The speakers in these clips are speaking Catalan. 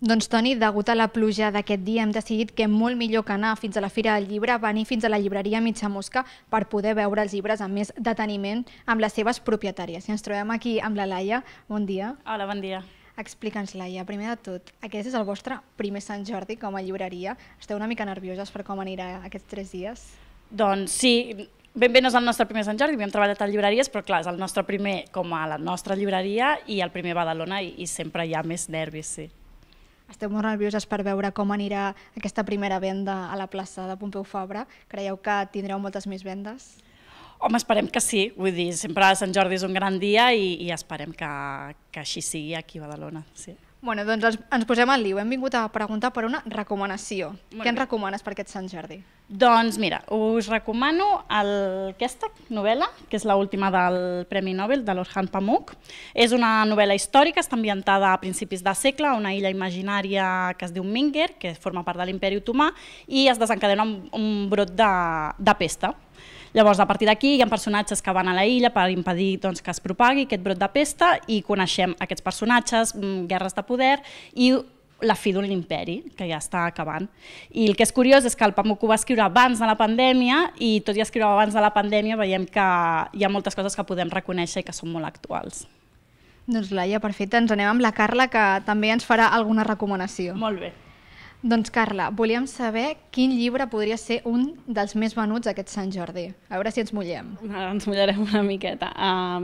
Doncs Toni, degut a la pluja d'aquest dia hem decidit que molt millor que anar fins a la Fira del Llibre, venir fins a la llibreria Mitja Mosca per poder veure els llibres amb més deteniment amb les seves propietàries. I ens trobem aquí amb la Laia. Bon dia. Hola, bon dia. Explica'ns, Laia, primer de tot, aquest és el vostre primer Sant Jordi com a llibreria. Esteu una mica nervioses per com anirà aquests 3 dies? Doncs sí, ben bé no és el nostre primer Sant Jordi, hem treballat a llibreries, però clar, és el nostre primer com a la nostra llibreria i el primer a Badalona i sempre hi ha més nervis, sí. Esteu molt nervioses per veure com anirà aquesta primera venda a la plaça de Pompeu Fabra. Creieu que tindreu moltes més vendes? Home, esperem que sí, vull dir, sempre Sant Jordi és un gran dia i esperem que així sigui aquí a Badalona, sí. Bueno, doncs ens posem al lío. Hem vingut a preguntar per una recomanació. Què ens recomanes per aquest Sant Jordi? Doncs mira, us recomano aquesta novel·la, que és l'última del Premi Nobel, de l'Orhan Pamuk. És una novel·la històrica, està ambientada a principis de segle, a una illa imaginària que es diu Minger, que forma part de l'Imperi Otomà, i es desencadena un brot de pesta. Llavors, a partir d'aquí, hi ha personatges que van a la illa per impedir que es propagui aquest brot de pesta i coneixem aquests personatges, guerres de poder i la fi d'un imperi, que ja està acabant. I el que és curiós és que el Pamuk ho va escriure abans de la pandèmia i tot i escriure abans de la pandèmia veiem que hi ha moltes coses que podem reconèixer i que són molt actuals. Doncs Laia, perfecte. Ens anem amb la Carla, que també ens farà alguna recomanació. Molt bé. Doncs Carla, volíem saber quin llibre podria ser un dels més venuts aquest Sant Jordi. A veure si ens mullem. Ens mullarem una miqueta.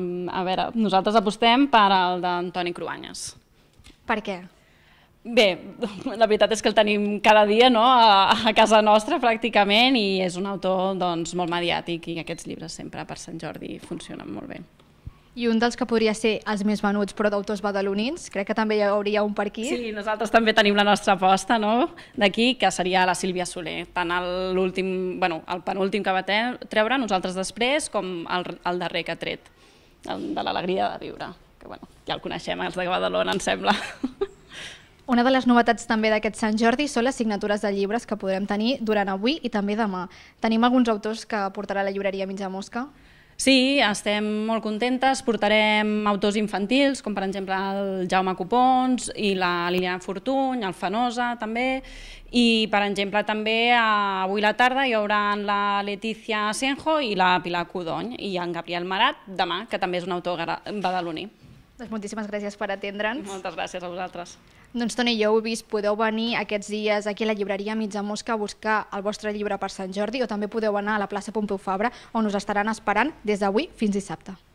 A veure, nosaltres apostem per el d'Antoni Cruanyes. Per què? Bé, la veritat és que el tenim cada dia, no?, a casa nostra pràcticament, i és un autor molt mediàtic i aquests llibres sempre per Sant Jordi funcionen molt bé. I un dels que podria ser els més venuts, però d'autors badalonins, crec que també hi hauria un per aquí. Sí, nosaltres també tenim la nostra aposta, no?, d'aquí, que seria la Sílvia Soler. Tant el penúltim que va treure, nosaltres després, com el darrer que ha tret, de l'Alegria de viure, que ja el coneixem, els de Badalona, em sembla. Una de les novetats també d'aquest Sant Jordi són les signatures de llibres que podrem tenir durant avui i també demà. Tenim alguns autors que portarà la llibreria Mitja Mosca? Sí, estem molt contentes. Portarem autors infantils, com per exemple el Jaume Copons i la Liliana Fortuny, el Fenosa també, i per exemple també avui a la tarda hi haurà la Letícia Asenjo i la Pilar Codony i en Gabriel Marat demà, que també és un autor badaloní. Doncs moltíssimes gràcies per atendre'ns. Moltes gràcies a vosaltres. Doncs Toni, ja ho heu vist, podeu venir aquests dies aquí a la llibreria Mitja Mosca a buscar el vostre llibre per Sant Jordi o també podeu anar a la plaça Pompeu Fabra on us estaran esperant des d'avui fins dissabte.